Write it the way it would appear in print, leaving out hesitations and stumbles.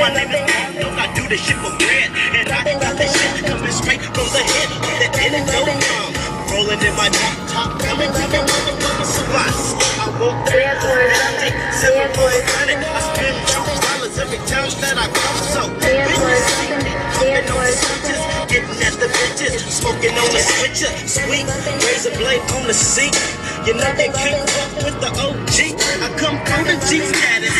My name is Bob, don't I do this shit for bread? And I got this shit coming straight from the head. That antidote rolling in my top, coming to the motherfucking spots. I walk there, I take 7 for $100. I spend $2 every time that I come. So, when you see me, pumping on the switches, getting at the bitches, smoking on the switcher, sweet, razor blade on the seat. You know they can't fuck with the OG. I come through the G status.